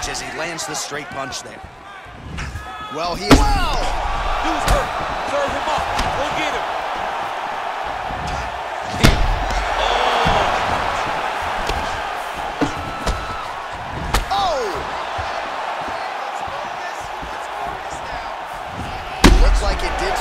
as he lands the straight punch there. Well, he is... Wow! Dude's hurt. Serve him up. Go get him. Oh! Looks like it did